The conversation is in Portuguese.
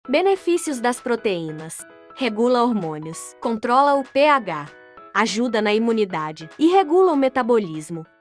Benefícios das proteínas: regula hormônios, controla o pH, ajuda na imunidade e regula o metabolismo.